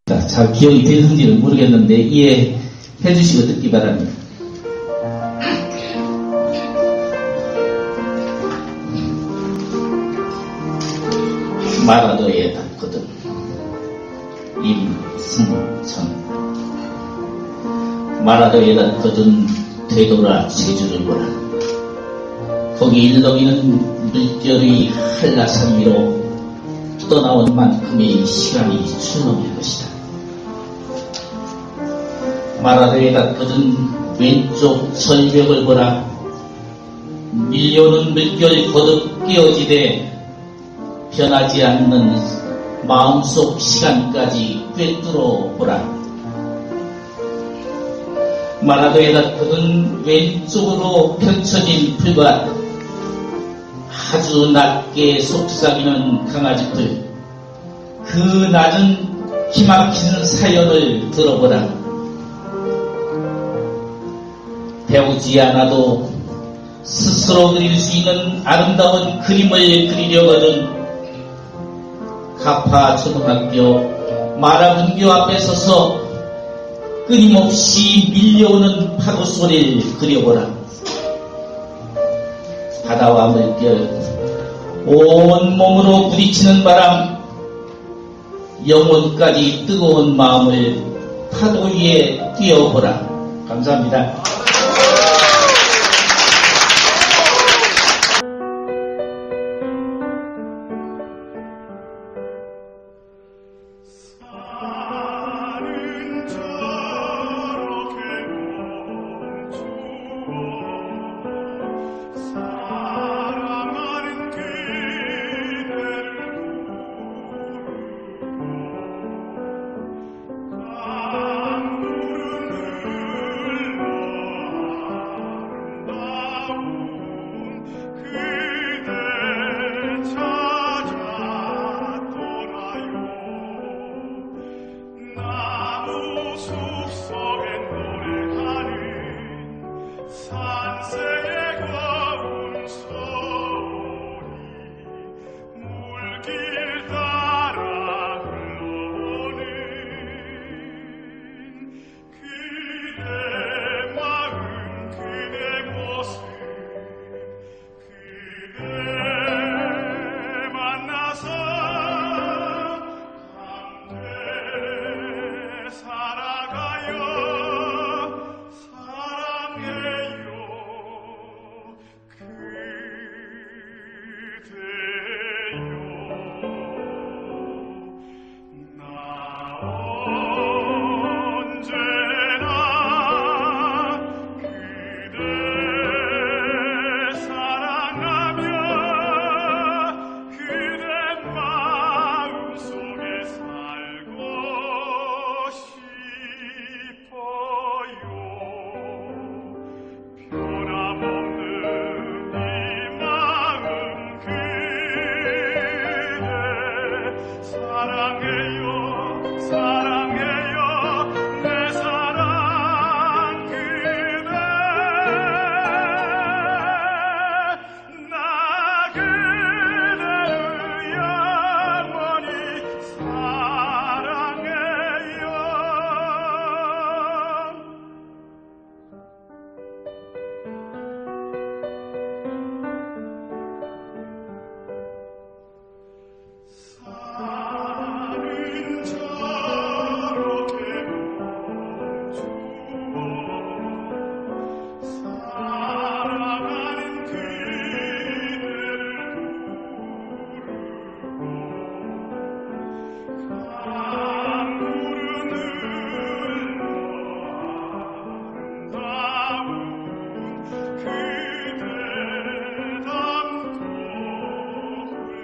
잘 기억이 되는지는 모르겠는데 이해해 주시고 듣기 바랍니다. 마라도에 닿거든 임승천. 마라도에 닿거든 되돌아 제주를 보라. 거기 일렁이는 물결이 한라산 위로 떠나온 만큼의 시간이 추억일 것이다. 마라도에 닿거든 왼쪽 절벽을 보라. 밀려오는 물결 거듭 깨어지되 변하지 않는 마음속 시간까지 꿰뚫어 보라. 마라도에 닿거든 왼쪽으로 펼쳐진 풀과 아주 낮게 속삭이는 강아지들, 그 낮은 기막힌 사연을 들어보라. 배우지 않아도 스스로 그릴 수 있는 아름다운 그림을 그리려거든 가파 초등학교 마라분교 앞에 서서 끊임없이 밀려오는 파도 소리를 그려보라. 바다와 물결, 온몸으로 부딪히는 바람, 영혼까지 뜨거운 마음을 파도 위에 띄워보라. 감사합니다.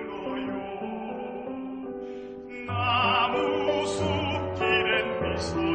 나무 숲길엔 미소